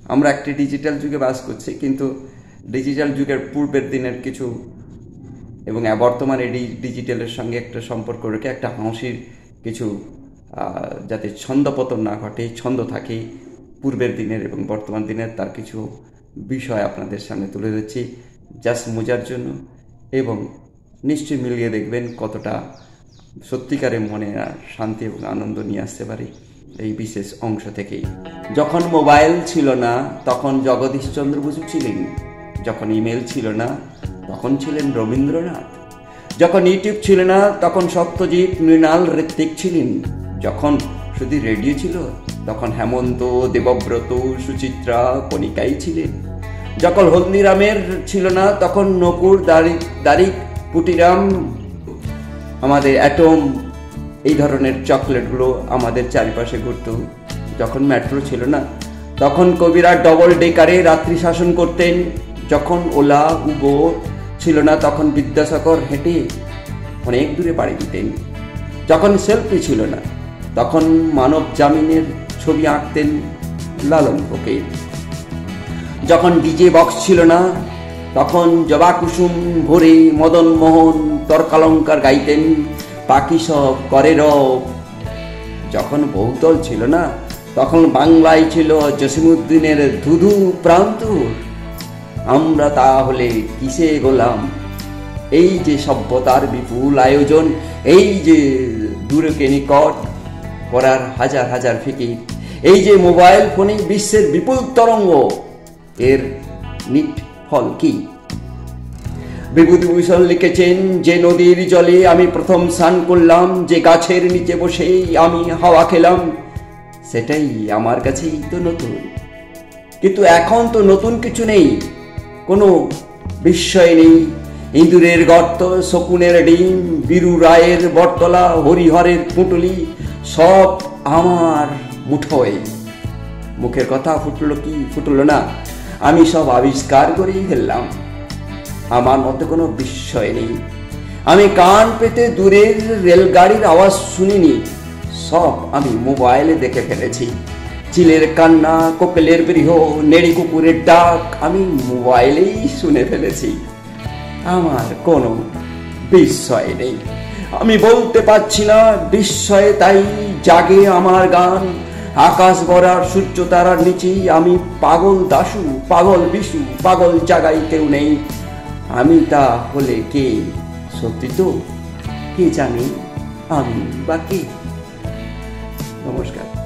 আমরা একটি ডিজিটাল যুগে বাস করছি, কিন্তু ডিজিটাল যুগের পূর্বের দিনের কিছু এবং বর্তমানে ডিজিটালের সঙ্গে একটা সম্পর্ক রেখে একটা হাসির কিছু, যাতে ছন্দপতন না ঘটে, ছন্দ থাকে পূর্বের দিনের এবং বর্তমান দিনের, তার কিছু বিষয় আপনাদের সামনে তুলে ধরছি জাস্ট মজার জন্য। এবং নিশ্চয়ই মিলিয়ে দেখবেন কতটা সত্যিকারের মনে শান্তি এবং আনন্দ নিয়ে আসতে পারে এই বিশেষ অংশ থেকেই। যখন মোবাইল ছিল না তখন জগদীশচন্দ্র বসু ছিলেন, যখন ইমেল ছিল না তখন ছিলেন রবীন্দ্রনাথ, যখন ইউটিউব ছিল না তখন সত্যজিৎ, মৃণাল, ঋত্বিক ছিলেন, যখন শুধু রেডিও ছিল তখন হেমন্ত, দেবব্রত, সুচিত্রা, কণিকাই ছিলেন, যখন হলদিরামের ছিল না তখন নকুর, দারিক, পুটিরাম, আমাদের অ্যাটম, এই ধরনের চকলেটগুলো আমাদের চারিপাশে ঘুরত, যখন মেট্রো ছিল না তখন কবিরা ডবল ডেকারে রাত্রি শাসন করতেন, যখন ওলা, উবের ছিল না তখন বিদ্যাসাগর হেঁটে অনেক দূরে পাড়ি দিতেন, যখন সেলফি ছিল না তখন মানব জামিনের ছবি আঁকতেন লালন ফকির, যখন ডিজে বক্স ছিল না তখন জবা কুসুম ভরে মদন মোহন তর্কালঙ্কার গাইতেন, পাখি সব করে রব, যখন বহুতল ছিল না তখন বাংলায় ছিল জসিমউদ্দিনের ধুধু প্রান্ত, আমরা তাহলে কিসে গোলাম? এই যে সভ্যতার বিপুল আয়োজন, এই যে দূরকে নিকট করার হাজার হাজার ফিকির, এই যে মোবাইল ফোনে বিশ্বের বিপুল তরঙ্গ, এর নিট ফল কি? বিভূতিভূষণ লিখেছেন যে নদীর জলে আমি প্রথম স্নান করলাম, যে গাছের নিচে বসেই আমি হাওয়া খেলাম, সেটাই আমার কাছেই তো নতুন। কিন্তু এখন তো নতুন কিছু নেই, কোনো বিস্ময় নেই। ইঁদুরের গর্ত, শকুনের ডিম, বীরু রায়ের বটতলা, হরিহরের পুঁটুলি, সব আমার মুঠোয়। মুখের কথা ফুটলো কি ফুটলো না, আমি সব আবিষ্কার করেই ফেললাম। আমার মধ্যে কোনো বিস্ময় নেই। আমি কান পেতে দূরের রেলগাড়ির আওয়াজ শুনিনি, সব আমি মোবাইলে দেখে ফেলেছি। চিলের কান্না, কোকিলের বৃহ, নেড়ি কুকুরের ডাক আমি মোবাইলেই শুনে ফেলেছি। আমার কোনো বিস্ময় নেই। আমি বলতে পারছি না বিস্ময়ে, তাই জাগে আমার গান। আকাশ ভরার সূর্য তারার নিচেই আমি পাগল দাশু, পাগল বিশু, পাগল জাগাই কেউ নেই। আমি তা হলে কে? সত্যি তো কে জানি আমি বা কে? নমস্কার।